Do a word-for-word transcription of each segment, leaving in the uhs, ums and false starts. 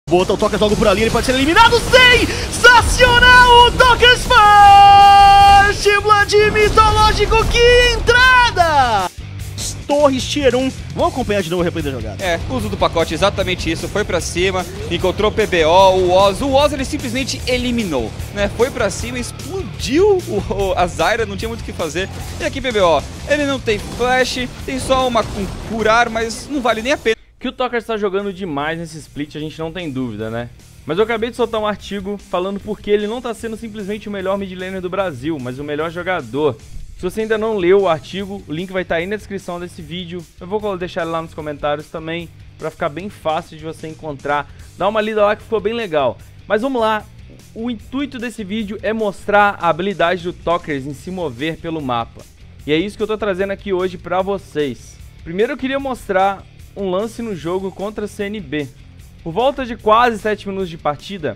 Bota o Tokers logo por ali, ele pode ser eliminado. Sensacional! O Tokers First Blood mitológico, que entrada! Torres Tier um. Vamos acompanhar de novo o replay da jogada. É, uso do pacote, exatamente isso. Foi pra cima, encontrou o P B O, o Oz. O Oz ele simplesmente eliminou, né? Foi pra cima, explodiu o, o, a Zyra, não tinha muito o que fazer. E aqui P B O, ele não tem flash, tem só uma um curar, mas não vale nem a pena. Que o Tokers está jogando demais nesse split, a gente não tem dúvida, né? Mas eu acabei de soltar um artigo falando porque ele não está sendo simplesmente o melhor mid laner do Brasil, mas o melhor jogador. Se você ainda não leu o artigo, o link vai estar aí na descrição desse vídeo. Eu vou deixar ele lá nos comentários também, para ficar bem fácil de você encontrar. Dá uma lida lá que ficou bem legal. Mas vamos lá, o intuito desse vídeo é mostrar a habilidade do Tokers em se mover pelo mapa. E é isso que eu estou trazendo aqui hoje para vocês. Primeiro eu queria mostrar um lance no jogo contra a C N B. Por volta de quase sete minutos de partida,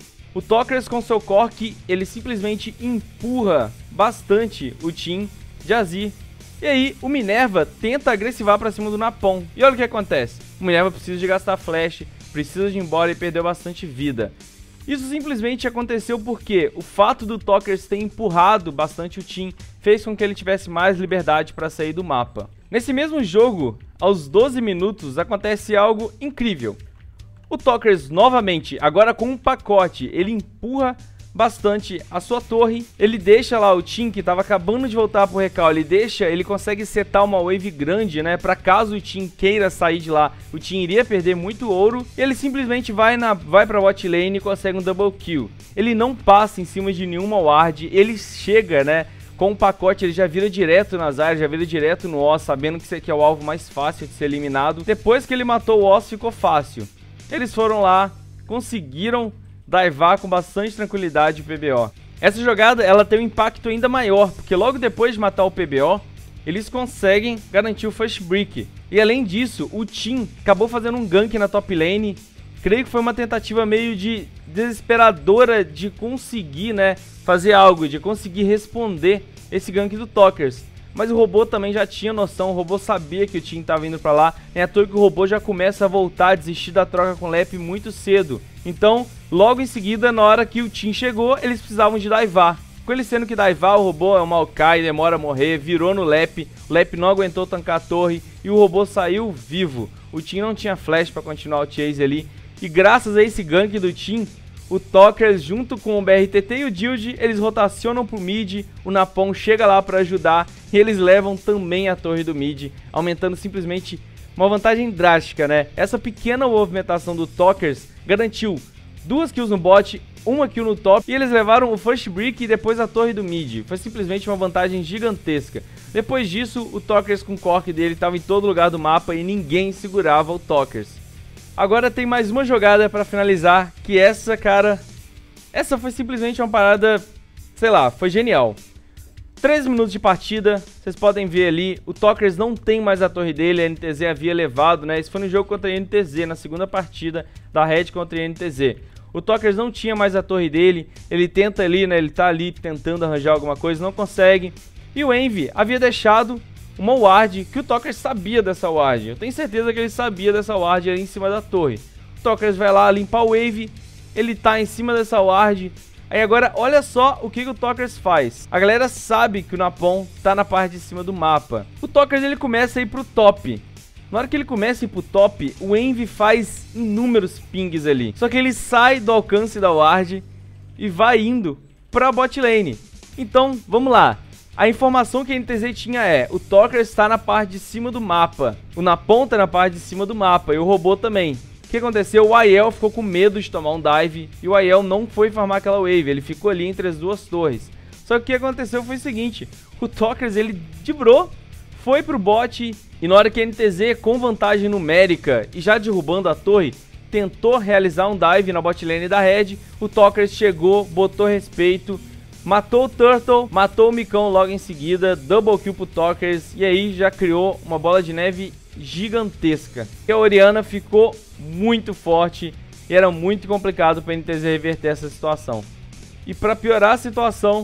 o Tokers com seu Cork, ele simplesmente empurra bastante o team de Azir. E aí o Minerva tenta agressivar pra cima do Napom. E olha o que acontece. O Minerva precisa de gastar flash, precisa de ir embora e perdeu bastante vida. Isso simplesmente aconteceu porque o fato do Tokers ter empurrado bastante o team fez com que ele tivesse mais liberdade para sair do mapa. Nesse mesmo jogo, aos doze minutos, acontece algo incrível. O Tokers novamente, agora com um pacote, ele empurra bastante a sua torre, ele deixa lá o team que estava acabando de voltar pro recal, ele deixa, ele consegue setar uma wave grande, né, para caso o team queira sair de lá, o team iria perder muito ouro, e ele simplesmente vai, na, vai pra bot lane e consegue um double kill. Ele não passa em cima de nenhuma ward, ele chega, né, com o pacote, ele já vira direto nas áreas, já vira direto no Oz, sabendo que esse aqui é o alvo mais fácil de ser eliminado. Depois que ele matou o Oz, ficou fácil. Eles foram lá, conseguiram divar com bastante tranquilidade o P B O. Essa jogada, ela tem um impacto ainda maior, porque logo depois de matar o P B O, eles conseguem garantir o first brick. E além disso, o team acabou fazendo um gank na top lane. Creio que foi uma tentativa meio de desesperadora de conseguir, né, fazer algo, de conseguir responder esse gank do Tokers. Mas o robô também já tinha noção, o robô sabia que o team estava indo pra lá. É à toa que o robô já começa a voltar, a desistir da troca com o Lep muito cedo. Então, logo em seguida, na hora que o team chegou, eles precisavam de divar. Com ele sendo que divar, o robô é um Maokai, demora a morrer, virou no Lep. O Lep não aguentou tancar a torre e o robô saiu vivo. O team não tinha flash para continuar o chase ali. E graças a esse gank do team, o Tokers junto com o B R T T e o Dild, eles rotacionam pro mid, o Napom chega lá para ajudar e eles levam também a torre do mid, aumentando simplesmente uma vantagem drástica, né? Essa pequena movimentação do Tokers garantiu duas kills no bot, uma kill no top e eles levaram o first brick e depois a torre do mid. Foi simplesmente uma vantagem gigantesca. Depois disso, o Tokers com o Cork dele estava em todo lugar do mapa e ninguém segurava o Tokers. Agora tem mais uma jogada pra finalizar, que essa, cara, essa foi simplesmente uma parada, sei lá, foi genial. treze minutos de partida, vocês podem ver ali, o Tokers não tem mais a torre dele, a N T Z havia levado, né? Isso foi no jogo contra a N T Z, na segunda partida da Red contra a N T Z. O Tokers não tinha mais a torre dele, ele tenta ali, né? Ele tá ali tentando arranjar alguma coisa, não consegue. E o Envy havia deixado uma ward, que o Tokers sabia dessa ward. Eu tenho certeza que ele sabia dessa ward ali em cima da torre. O Tokers vai lá limpar o wave, ele tá em cima dessa ward. Aí agora, olha só o que, que o Tokers faz. A galera sabe que o Napom tá na parte de cima do mapa. O Tokers, ele começa a ir pro top. Na hora que ele começa a ir pro top, o Envy faz inúmeros pings ali. Só que ele sai do alcance da ward e vai indo pra bot lane. Então, vamos lá. A informação que a N T Z tinha é, o Tokers está na parte de cima do mapa, o Napom tá na parte de cima do mapa e o robô também. O que aconteceu? O Aiel ficou com medo de tomar um dive e o Aiel não foi farmar aquela wave, ele ficou ali entre as duas torres. Só que o que aconteceu foi o seguinte, o Tokers ele dibrou, foi pro bot e na hora que a N T Z com vantagem numérica e já derrubando a torre, tentou realizar um dive na bot lane da Red, o Tokers chegou, botou respeito, matou o Turtle, matou o Micão logo em seguida, double kill pro Tokers e aí já criou uma bola de neve gigantesca. E a Orianna ficou muito forte e era muito complicado para a N T Z reverter essa situação. E para piorar a situação,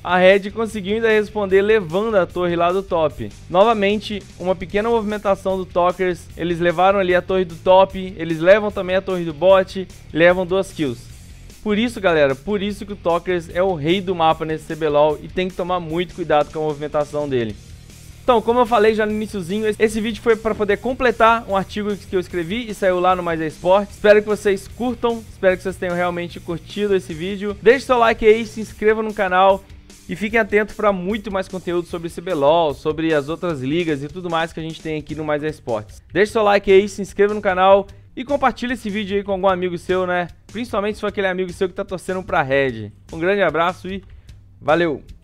a Red conseguiu ainda responder levando a torre lá do top. Novamente, uma pequena movimentação do Talkers, eles levaram ali a torre do top, eles levam também a torre do bot, levam duas kills. Por isso, galera, por isso que o Talkers é o rei do mapa nesse C B L O L e tem que tomar muito cuidado com a movimentação dele. Então, como eu falei já no iniciozinho, esse vídeo foi para poder completar um artigo que eu escrevi e saiu lá no Mais Esportes. Espero que vocês curtam, espero que vocês tenham realmente curtido esse vídeo. Deixe seu like aí, se inscreva no canal e fiquem atentos para muito mais conteúdo sobre C B L O L, sobre as outras ligas e tudo mais que a gente tem aqui no Mais Esportes. Deixe seu like aí, se inscreva no canal e compartilhe esse vídeo aí com algum amigo seu, né? Principalmente se for aquele amigo seu que tá torcendo pra Red. Um grande abraço e valeu!